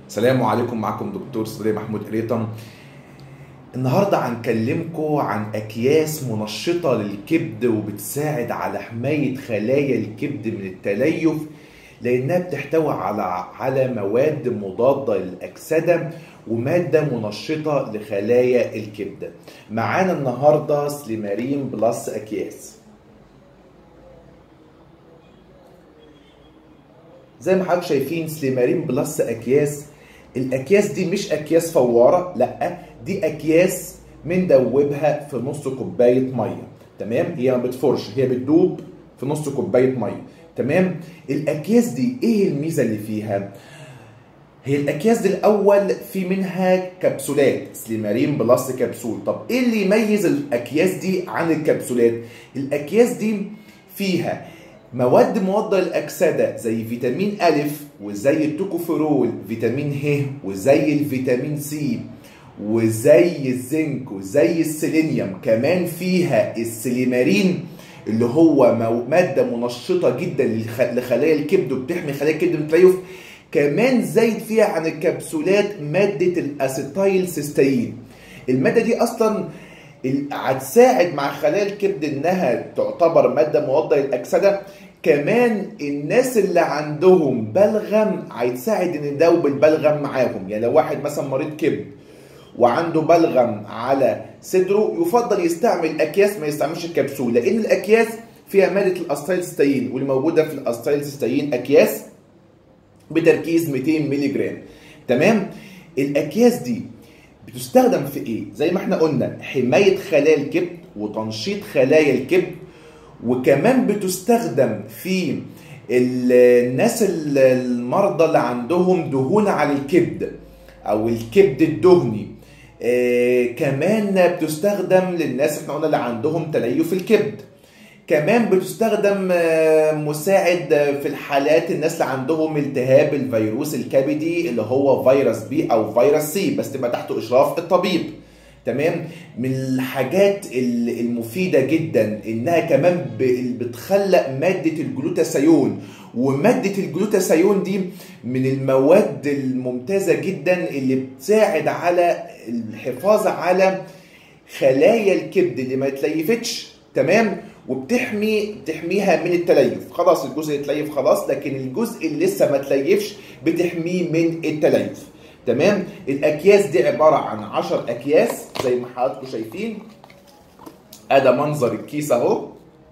السلام عليكم. معكم دكتور صدري محمود قريطم. النهارده هنكلمكم عن اكياس منشطه للكبد وبتساعد على حمايه خلايا الكبد من التليف، لانها بتحتوي على مواد مضاده للاكسده وماده منشطه لخلايا الكبد. معانا النهارده سليمارين بلس اكياس. زي ما حضرتك شايفين سليمارين بلس اكياس. الاكياس دي مش اكياس فواره، لا دي اكياس بندوبها في نص كوبايه ميه. تمام، هي ما بتفرش، هي بتدوب في نص كوبايه ميه. تمام. الاكياس دي ايه الميزه اللي فيها؟ هي الاكياس دي الاول في منها كبسولات، سليمارين بلس كبسول. طب ايه اللي يميز الاكياس دي عن الكبسولات؟ الاكياس دي فيها مواد مضادة للأكسدة زي فيتامين أ وزي التوكوفيرول، فيتامين ه وزي الفيتامين سي وزي الزنك وزي السيلينيوم. كمان فيها السليمارين اللي هو مادة منشطة جدا لخلايا الكبد وبتحمي خلايا الكبد من التليف. كمان زايد فيها عن الكبسولات مادة الأسيتايل سيستين. المادة دي أصلا هتساعد مع خلايا الكبد انها تعتبر ماده مضاده للاكسده. كمان الناس اللي عندهم بلغم هيتساعد ان يداوب البلغم معاهم. يعني لو واحد مثلا مريض كبد وعنده بلغم على صدره، يفضل يستعمل اكياس، ما يستعملش الكبسول، لان الاكياس فيها ماده الاسيتايل واللي موجوده في الاسيتايل اكياس بتركيز 200 مللي جرام. تمام. الاكياس دي بتستخدم في ايه؟ زي ما احنا قلنا حماية خلايا الكبد وتنشيط خلايا الكبد، وكمان بتستخدم في الناس المرضى اللي عندهم دهون على الكبد او الكبد الدهني. كمان بتستخدم للناس احنا قلنا اللي عندهم تليف الكبد. كمان بتستخدم مساعد في الحالات الناس اللي عندهم التهاب الفيروس الكبدي اللي هو فيروس بي او فيروس سي، بس تبقى تحت اشراف الطبيب. تمام. من الحاجات المفيدة جدا انها كمان بتخلق مادة الجلوتاثيون، ومادة الجلوتاثيون دي من المواد الممتازة جدا اللي بتساعد على الحفاظ على خلايا الكبد اللي ما اتليفتش. تمام. بتحميها من التليف. خلاص الجزء اللي اتليف خلاص، لكن الجزء اللي لسه ما اتليفش بتحميه من التليف. تمام. الاكياس دي عباره عن 10 اكياس زي ما حضراتكم شايفين. ادي منظر الكيس اهو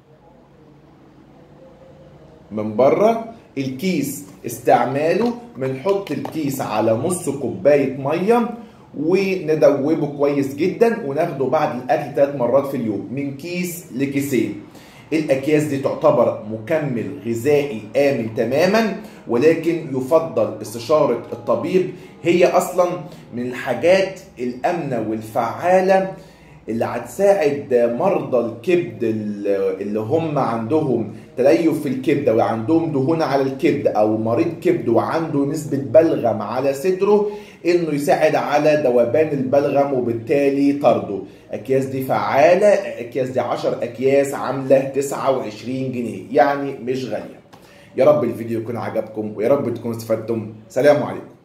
من بره. الكيس استعماله بنحط الكيس على نص كوبايه ميه وندوبه كويس جدا، وناخده بعد الاكل 3 مرات في اليوم، من كيس لكيسين. الاكياس دي تعتبر مكمل غذائي امن تماما، ولكن يفضل استشاره الطبيب. هي اصلا من الحاجات الامنه والفعاله اللي هتساعد مرضى الكبد اللي هم عندهم تليف في الكبد وعندهم دهون على الكبد، او مريض كبد وعنده نسبة بلغم على صدره، انه يساعد على ذوبان البلغم وبالتالي طرده. اكياس دي فعالة. اكياس دي 10 اكياس عاملة 29 جنيه، يعني مش غالية. يا رب الفيديو يكون عجبكم ويا رب تكونوا استفدتم. سلام عليكم.